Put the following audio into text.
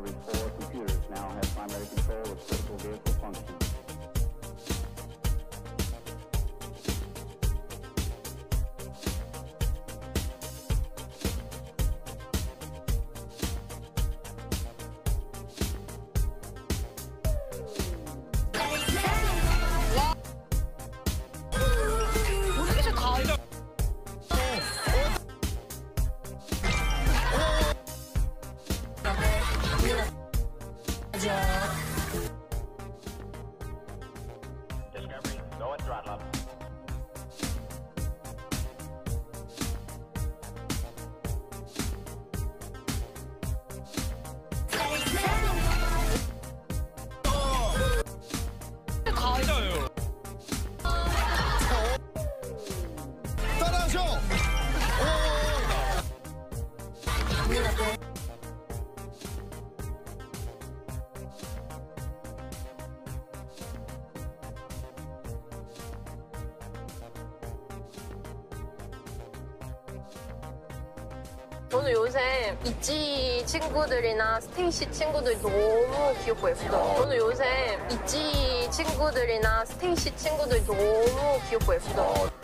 every 4 computers now have primary control of critical vehicle functions. Discovery, go and throttle up. 따라하셔. 저는 요새 있지 친구들이나 스테이시 친구들이 너무 귀엽고 예쁘더라고요. 저는 요새 있지 친구들이나 스테이시 친구들이 너무 귀엽고 예쁘더라고요.